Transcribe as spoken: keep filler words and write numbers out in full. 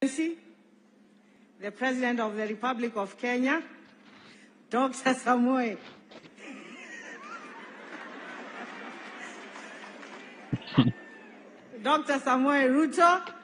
the President of the Republic of Kenya, Doctor Samoei. Doctor Samoei Ruto,